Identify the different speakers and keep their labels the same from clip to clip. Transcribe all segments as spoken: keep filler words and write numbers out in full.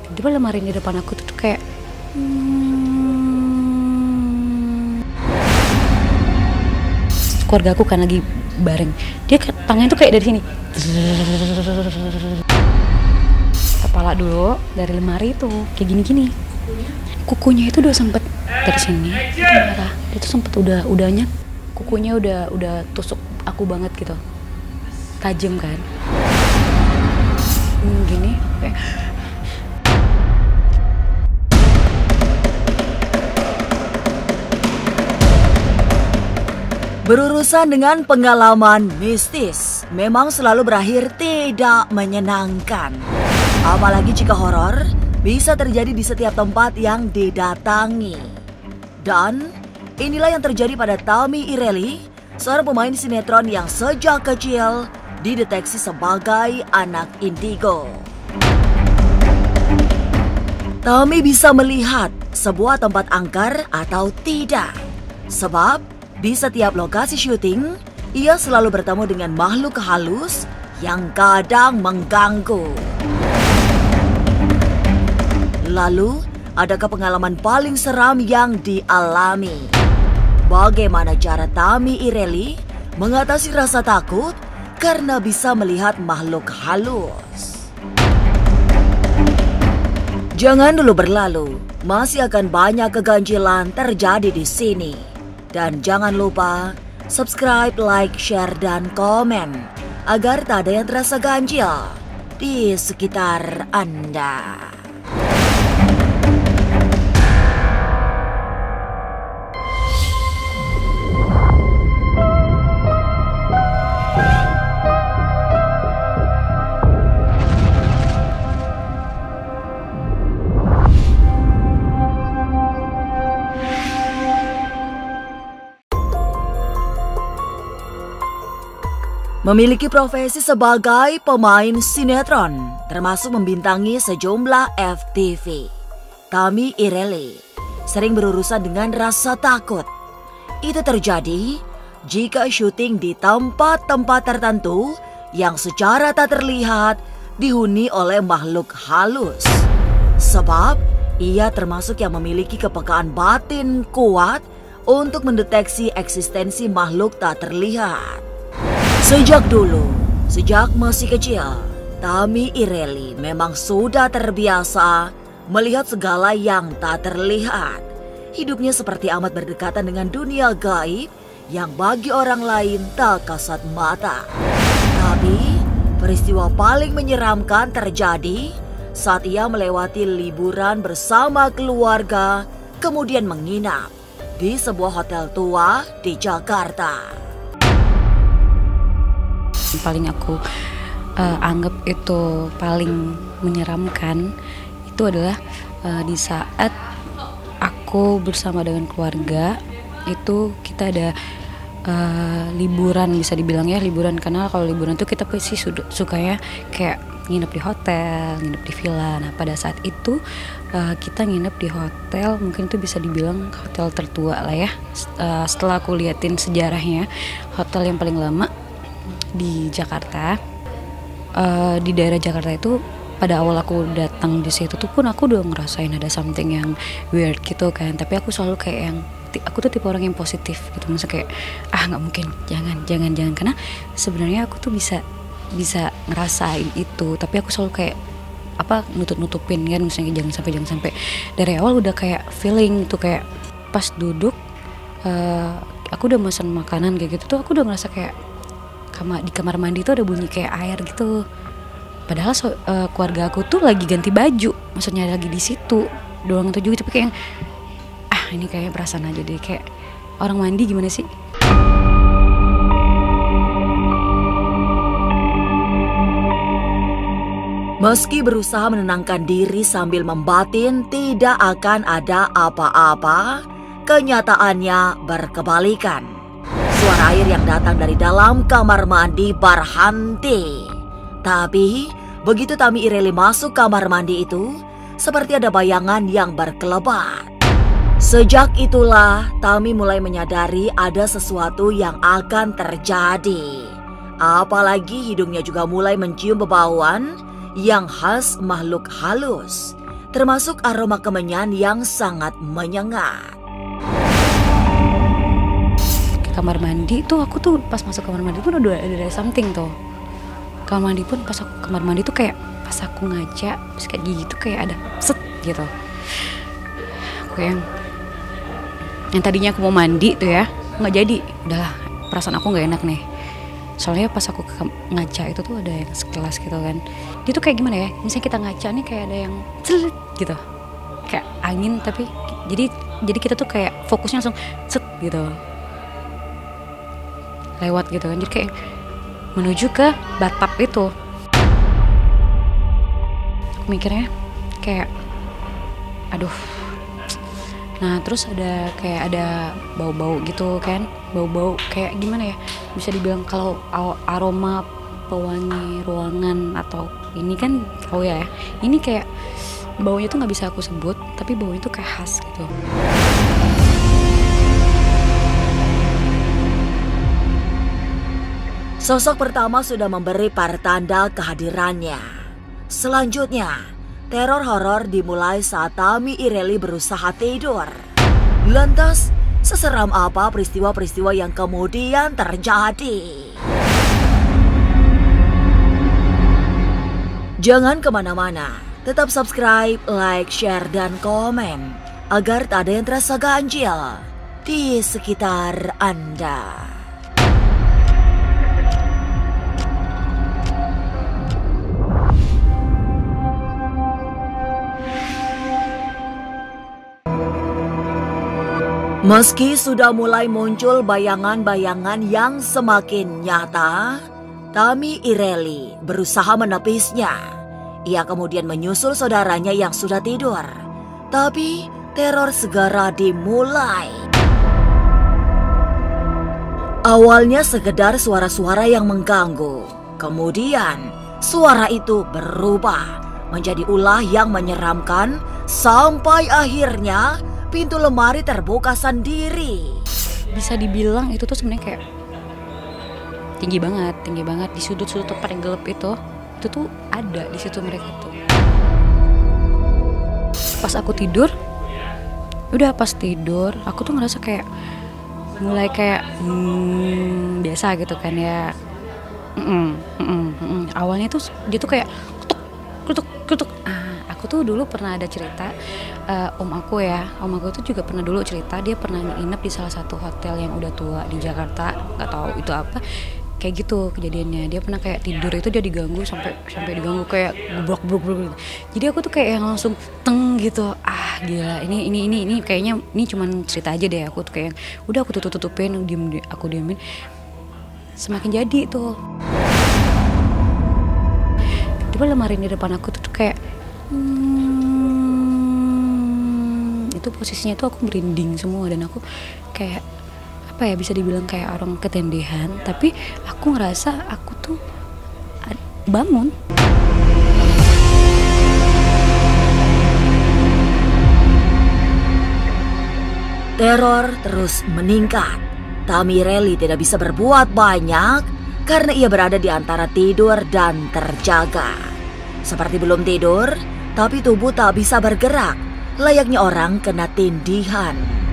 Speaker 1: Tiba-tiba lemari di depan aku tuh kayak hmm, keluarga aku kan lagi bareng, dia tangannya tuh kayak dari sini, kepala dulu dari lemari itu kayak gini-gini, kukunya itu udah sempet dari sini marah, dia tuh sempet udah udahnya kukunya udah udah tusuk aku banget gitu, tajam kan, hmm, gini kayak
Speaker 2: Berurusan dengan pengalaman mistis memang selalu berakhir tidak menyenangkan. Apalagi jika horor bisa terjadi di setiap tempat yang didatangi. Dan inilah yang terjadi pada Tami Ireli, seorang pemain sinetron yang sejak kecil dideteksi sebagai anak indigo. Tami bisa melihat sebuah tempat angker atau tidak, sebab di setiap lokasi syuting, ia selalu bertemu dengan makhluk halus yang kadang mengganggu. Lalu, adakah pengalaman paling seram yang dialami? Bagaimana cara Tami Ireli mengatasi rasa takut karena bisa melihat makhluk halus? Jangan dulu berlalu, masih akan banyak keganjilan terjadi di sini. Dan jangan lupa subscribe, like, share, dan komen agar tak ada yang terasa ganjil di sekitar Anda. Memiliki profesi sebagai pemain sinetron, termasuk membintangi sejumlah F T V. Tami Ireli sering berurusan dengan rasa takut. Itu terjadi jika syuting di tempat-tempat tertentu yang secara tak terlihat dihuni oleh makhluk halus. Sebab ia termasuk yang memiliki kepekaan batin kuat untuk mendeteksi eksistensi makhluk tak terlihat. Sejak dulu, sejak masih kecil, Tami Ireli memang sudah terbiasa melihat segala yang tak terlihat. Hidupnya seperti amat berdekatan dengan dunia gaib yang bagi orang lain tak kasat mata. Tapi, peristiwa paling menyeramkan terjadi saat ia melewati liburan bersama keluarga, kemudian menginap di sebuah hotel tua di Jakarta.
Speaker 1: Paling aku uh, anggap itu paling menyeramkan itu adalah uh, di saat aku bersama dengan keluarga itu kita ada uh, liburan, bisa dibilang ya liburan, karena kalau liburan tuh kita pasti suka ya kayak nginep di hotel, nginep di villa. Nah pada saat itu uh, kita nginep di hotel, mungkin itu bisa dibilang hotel tertua lah ya. Uh, setelah aku liatin sejarahnya, hotel yang paling lama di Jakarta, uh, di daerah Jakarta itu. Pada awal aku datang di situ tuh pun aku udah ngerasain ada something yang weird gitu kan, tapi aku selalu kayak yang aku tuh tipe orang yang positif gitu, maksudnya kayak ah nggak mungkin, jangan jangan jangan, karena sebenarnya aku tuh bisa bisa ngerasain itu, tapi aku selalu kayak apa nutup nutupin kan, misalnya jangan sampai jangan sampai. Dari awal udah kayak feeling itu, kayak pas duduk uh, aku udah pesan makanan kayak gitu tuh aku udah ngerasa kayak kamar di kamar mandi tuh ada bunyi kayak air gitu. Padahal so, uh, keluarga aku tuh lagi ganti baju, maksudnya lagi di situ doang tuh juga, tapi kayak ah ini kayak perasaan aja deh, kayak orang mandi gimana sih.
Speaker 2: Meski berusaha menenangkan diri sambil membatin tidak akan ada apa-apa, kenyataannya berkebalikan. Suara air yang datang dari dalam kamar mandi berhenti. Tapi begitu Tami Ireli masuk kamar mandi itu, seperti ada bayangan yang berkelebat. Sejak itulah Tami mulai menyadari ada sesuatu yang akan terjadi. Apalagi hidungnya juga mulai mencium bebauan yang khas makhluk halus. termasuk aroma kemenyan yang sangat menyengat.
Speaker 1: Kamar mandi tuh aku tuh pas masuk kamar mandi pun udah ada something tuh. Kamar mandi pun pas aku kamar mandi tuh kayak pas aku ngaca terus kayak gigi tuh kayak ada set gitu. Aku yang yang tadinya aku mau mandi tuh ya nggak jadi, udahlah perasaan aku nggak enak nih. Soalnya pas aku ke ngaca itu tuh ada yang sekelas gitu kan. Dia tuh kayak gimana ya? Misalnya kita ngaca nih kayak ada yang celit gitu, kayak angin tapi jadi jadi kita tuh kayak fokusnya langsung set gitu. Lewat gitu kan, jadi kayak menuju ke bathtub itu. Aku mikirnya kayak aduh. Nah terus ada kayak ada bau-bau gitu kan, bau-bau kayak gimana ya, bisa dibilang kalau aroma pewangi ruangan atau ini kan tahu ya, ini kayak baunya tuh nggak bisa aku sebut, tapi baunya tuh kayak khas gitu.
Speaker 2: Sosok pertama sudah memberi pertanda kehadirannya. Selanjutnya, teror horor dimulai saat Tami Ireli berusaha tidur. Lantas, seseram apa peristiwa-peristiwa yang kemudian terjadi? Jangan kemana-mana, tetap subscribe, like, share, dan komen agar tak ada yang terasa ganjil di sekitar Anda. Meski sudah mulai muncul bayangan-bayangan yang semakin nyata, Tami Ireli berusaha menepisnya. Ia kemudian menyusul saudaranya yang sudah tidur. Tapi teror segera dimulai. Awalnya sekedar suara-suara yang mengganggu. Kemudian suara itu berubah menjadi ulah yang menyeramkan sampai akhirnya pintu lemari terbuka sendiri.
Speaker 1: Bisa dibilang itu tuh sebenarnya kayak tinggi banget, tinggi banget di sudut-sudut tempat yang gelap itu. Itu tuh ada di situ mereka tuh. Pas aku tidur, udah pas tidur, aku tuh ngerasa kayak mulai kayak hmm, biasa gitu kan ya. Mm-mm, mm-mm, mm-mm. Awalnya tuh dia tuh kayak kutuk, kutuk, kutuk. Ah, aku tuh dulu pernah ada cerita, uh, om aku ya, om aku tuh juga pernah dulu cerita dia pernah nginep di salah satu hotel yang udah tua di Jakarta, nggak tahu itu apa, kayak gitu kejadiannya. Dia pernah kayak tidur itu dia diganggu sampai sampai diganggu kayak gubrok gubrok gitu. Jadi aku tuh kayak yang langsung teng gitu, ah gila, ini ini ini ini kayaknya ini cuman cerita aja deh. Aku tuh kayak udah aku tutup tutupin, diem aku diemin, semakin jadi tuh. Tiba lemari di depan aku tuh kayak hmm, itu posisinya tuh aku merinding semua dan aku kayak apa ya, bisa dibilang kayak orang ketendehan, tapi aku ngerasa aku tuh bangun.
Speaker 2: Teror terus meningkat. Tami Ireli tidak bisa berbuat banyak karena ia berada di antara tidur dan terjaga. Seperti belum tidur, tapi tubuh tak bisa bergerak, layaknya orang kena tindihan.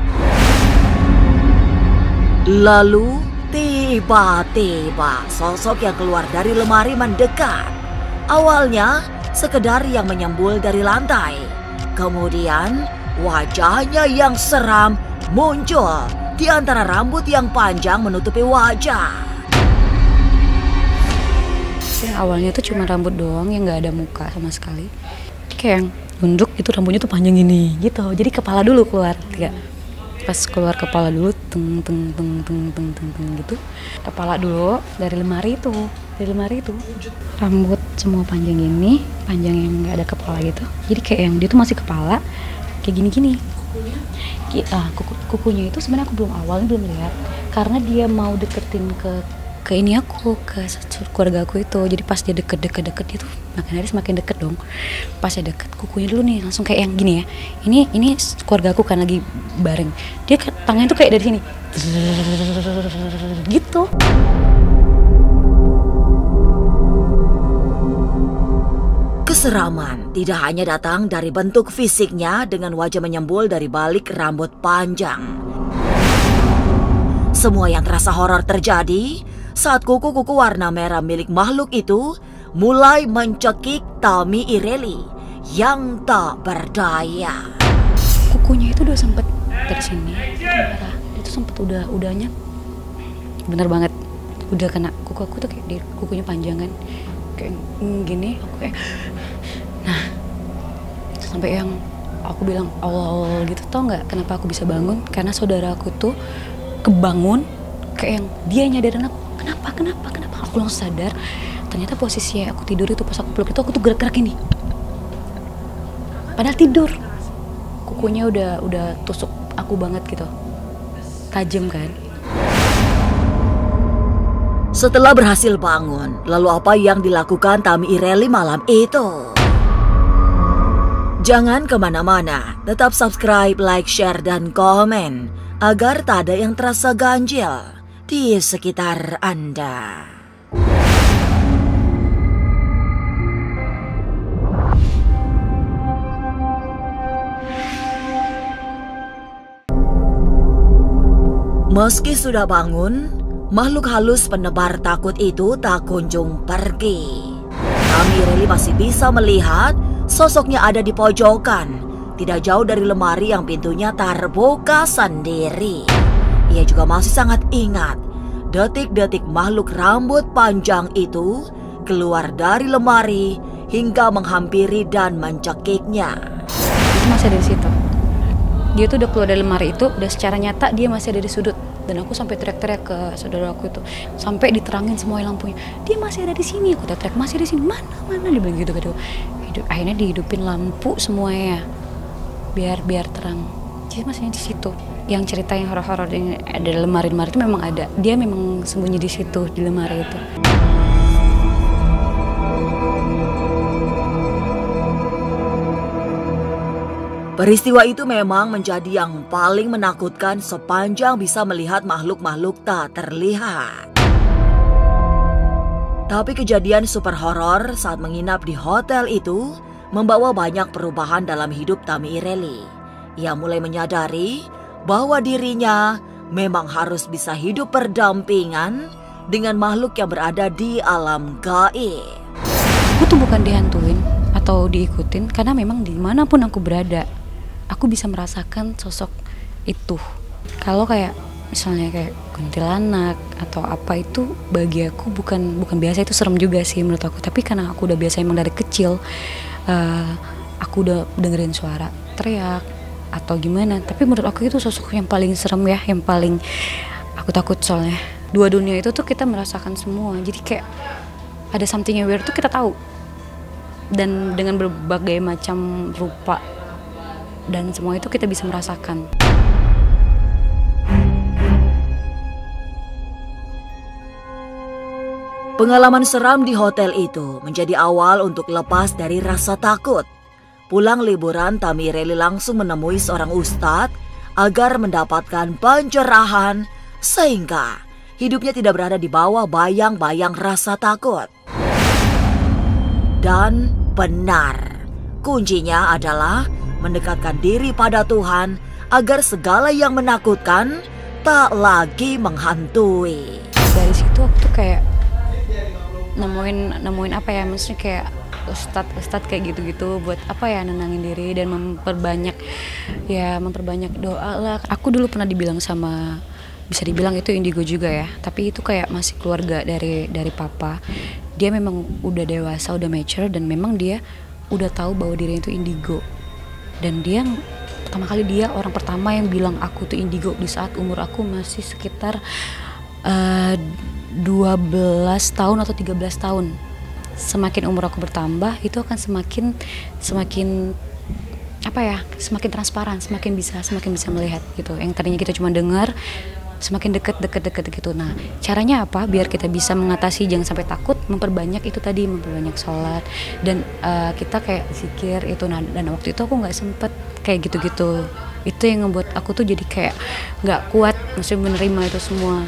Speaker 2: Lalu tiba-tiba sosok yang keluar dari lemari mendekat. Awalnya sekedar yang menyembul dari lantai. Kemudian wajahnya yang seram muncul di antara rambut yang panjang menutupi wajah.
Speaker 1: Yang awalnya tuh cuma rambut doang yang nggak ada muka sama sekali. Kayak yang nunduk itu rambutnya tuh panjang gini gitu. Jadi kepala dulu keluar, tiga. Pas keluar kepala dulu, teng teng teng teng teng teng, teng gitu. Kepala dulu dari lemari itu, dari lemari itu. Rambut semua panjang gini, panjang yang nggak ada kepala gitu. Jadi kayak yang dia tuh masih kepala, kayak gini-gini. Ah, kuku, kukunya itu sebenarnya aku belum awalnya belum lihat karena dia mau deketin ke ke ini aku, ke keluarga aku itu. Jadi pas dia deket-deket-deket dia tuh makin hari semakin deket dong. Pas dia deket, kukunya dulu nih langsung kayak yang gini ya. Ini ini keluarga aku kan lagi bareng. Dia tangannya tuh kayak dari sini gitu.
Speaker 2: Keseraman tidak hanya datang dari bentuk fisiknya dengan wajah menyembul dari balik rambut panjang. Semua yang terasa horor terjadi saat kuku-kuku warna merah milik makhluk itu mulai mencekik Tami Ireli yang tak berdaya.
Speaker 1: Kukunya itu udah sempet dari sini merah, itu sempet udah udahnya bener banget udah kena kuku aku tuh kayak di kukunya panjang kan kayak gini aku kayak nah itu sampai yang aku bilang awal gitu tau nggak kenapa aku bisa bangun karena saudara aku tuh kebangun kayak yang dia nyadarin aku kenapa kenapa kenapa aku langsung sadar ternyata posisinya aku tidur itu pas aku peluk itu aku tuh gerak-gerak ini padahal tidur kukunya udah udah tusuk aku banget gitu tajam kan.
Speaker 2: Setelah berhasil bangun, lalu apa yang dilakukan Tami Ireli malam itu? Jangan kemana-mana, tetap subscribe, like, share, dan komen agar tak ada yang terasa ganjil di sekitar Anda. Meski sudah bangun, makhluk halus penebar takut itu tak kunjung pergi. Tami Ireli masih bisa melihat sosoknya ada di pojokan, tidak jauh dari lemari yang pintunya terbuka sendiri. Ia juga masih sangat ingat detik-detik makhluk rambut panjang itu keluar dari lemari hingga menghampiri dan mencekiknya.
Speaker 1: Itu masih ada di situ. Dia tuh udah keluar dari lemari itu, udah secara nyata dia masih ada di sudut. Dan aku sampai teriak-teriak ke saudara aku itu, sampai diterangin semua lampunya. Dia masih ada di sini, aku teriak masih ada di sini. Mana mana dia bilang gitu gitu. Hidup, akhirnya dihidupin lampu semuanya, biar biar terang. Dia masih di situ. Yang cerita yang horor-horor yang ada lemari-lemari itu memang ada. Dia memang sembunyi di situ di lemari itu.
Speaker 2: Peristiwa itu memang menjadi yang paling menakutkan sepanjang bisa melihat makhluk-makhluk tak terlihat. Tapi kejadian super horor saat menginap di hotel itu membawa banyak perubahan dalam hidup Tami Ireli. Ia mulai menyadari bahwa dirinya memang harus bisa hidup berdampingan dengan makhluk yang berada di alam gaib.
Speaker 1: Aku tuh bukan dihantuin atau diikutin karena memang dimanapun aku berada, aku bisa merasakan sosok itu. Kalau kayak misalnya kayak kuntilanak atau apa itu bagi aku bukan bukan biasa, itu serem juga sih menurut aku. Tapi karena aku udah biasa emang dari kecil, uh, aku udah dengerin suara teriak atau gimana. Tapi menurut aku itu sosok yang paling serem ya, yang paling aku takut soalnya. Dua dunia itu tuh kita merasakan semua. Jadi kayak ada something yang weird tuh kita tahu. Dan dengan berbagai macam rupa dan semua itu kita bisa merasakan.
Speaker 2: Pengalaman seram di hotel itu menjadi awal untuk lepas dari rasa takut. Pulang liburan, Tami Ireli langsung menemui seorang ustadz agar mendapatkan pencerahan sehingga hidupnya tidak berada di bawah bayang-bayang rasa takut. Dan benar, kuncinya adalah mendekatkan diri pada Tuhan agar segala yang menakutkan tak lagi menghantui.
Speaker 1: Dari situ aku tuh kayak nemuin nemuin apa ya, maksudnya kayak ustadz ustadz kayak gitu-gitu buat apa ya, nenangin diri dan memperbanyak ya memperbanyak doa lah. Aku dulu pernah dibilang sama, bisa dibilang itu indigo juga ya, tapi itu kayak masih keluarga dari dari papa. Dia memang udah dewasa, udah mature, dan memang dia udah tahu bahwa dirinya itu indigo. Dan dia pertama kali dia orang pertama yang bilang aku tuh indigo di saat umur aku masih sekitar uh, dua belas tahun atau tiga belas tahun. Semakin umur aku bertambah, itu akan semakin semakin apa ya, semakin transparan, semakin bisa semakin bisa melihat gitu. Yang tadinya kita cuma dengar, semakin deket deket deket gitu. Nah, caranya apa biar kita bisa mengatasi jangan sampai takut? Memperbanyak itu tadi, memperbanyak sholat dan uh, kita kayak zikir itu. Nah, dan waktu itu aku nggak sempet kayak gitu-gitu. Itu yang ngebuat aku tuh jadi kayak nggak kuat, maksudnya menerima itu semua.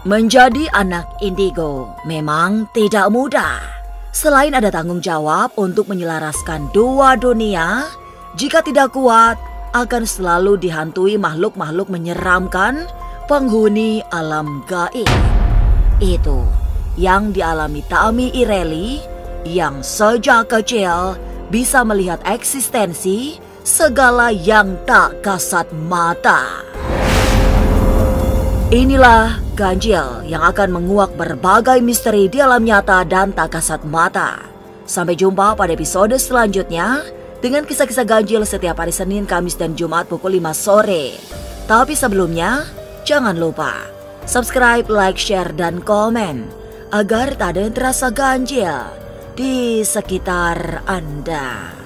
Speaker 2: Menjadi anak indigo memang tidak mudah. Selain ada tanggung jawab untuk menyelaraskan dua dunia, jika tidak kuat akan selalu dihantui makhluk-makhluk menyeramkan penghuni alam gaib. Itu yang dialami Tami Ireli yang sejak kecil bisa melihat eksistensi segala yang tak kasat mata. Inilah Ganjil yang akan menguak berbagai misteri di alam nyata dan tak kasat mata. Sampai jumpa pada episode selanjutnya dengan kisah-kisah ganjil setiap hari Senin, Kamis, dan Jumat pukul lima sore. Tapi sebelumnya, jangan lupa subscribe, like, share, dan komen agar tak ada yang terasa ganjil di sekitar Anda.